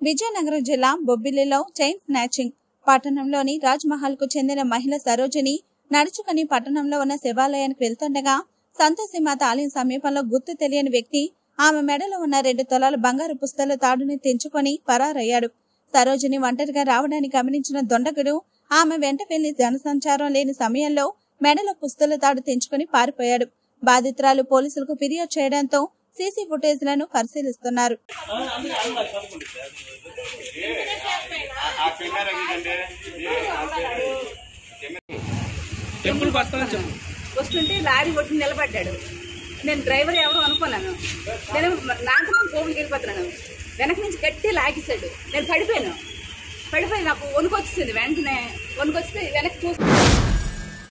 విజయనగరం జిల్లా బొబ్బిలిలో chain snatching. పట్టణంలోని రాజ్ మహల్ కు చెందిన మహిళ సరోజిని నడుచుకుని పట్టణంలో ఉన్న శివాలయానికి వెళ్తుండగా సంతోషిమాత ఆలయం సమీపంలో గుర్తు తెలియని వ్యక్తి ఆమె మెడలో ఉన్న 2 తులాల బంగారు పుస్తల తాడుని తెంచుకొని పరారయ్యాడు. సరోజిని ఒంటరిగా రావడాన్ని గమనించిన దొండగుడు ఆమె వెంట వెళ్లి జనసంచారం లేని సమయంలో మెడలో పుస్తల తాడు తెంచుకొని పారిపోయాడు. బాధితురాలు పోలీసులకు ఫిర్యాదు చేయడంతో సీసీ ఫుటేజ్లను పరిశీలిస్తున్నారు. వస్తుంటే లారీ కొట్టి నిలబడ్డాడు. నేను డ్రైవర్ ఎవరు అనుకున్నాను. నేను నాకు కోవికి వెళ్ళిపోతున్నాను. వెనక నుంచి గట్టి లాగేశాడు. నేను పడిపోయి నాకు వణుకొచ్చింది. వెంటనే వణుకొస్తే వెనక్కి చూసి